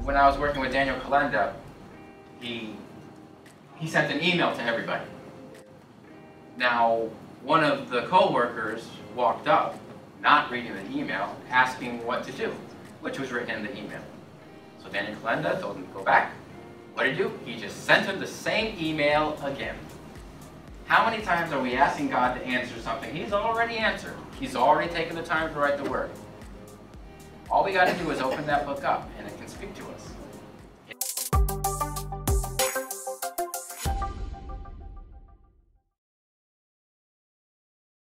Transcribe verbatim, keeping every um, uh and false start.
when I was working with Daniel Kalenda, he, he sent an email to everybody. Now, one of the co-workers walked up, not reading the email, asking what to do, which was written in the email. So Daniel Kalenda told him to go back. What did he do? He just sent him the same email again. How many times are we asking God to answer something He's already answered? He's already taken the time to write the word. All we got to do is open that book up, and it can speak to us.